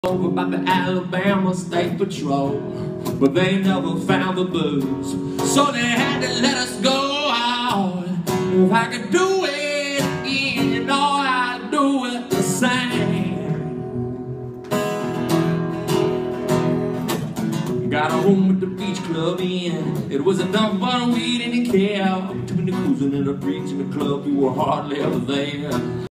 over by the Alabama State Patrol, but they never found the booze, so they had to let us go out. If I could do it again, you know I'd do it the same. Got a room with the beach club in. It was enough but we didn't care. Between the cruising and the drinks in the club, we were hardly ever there.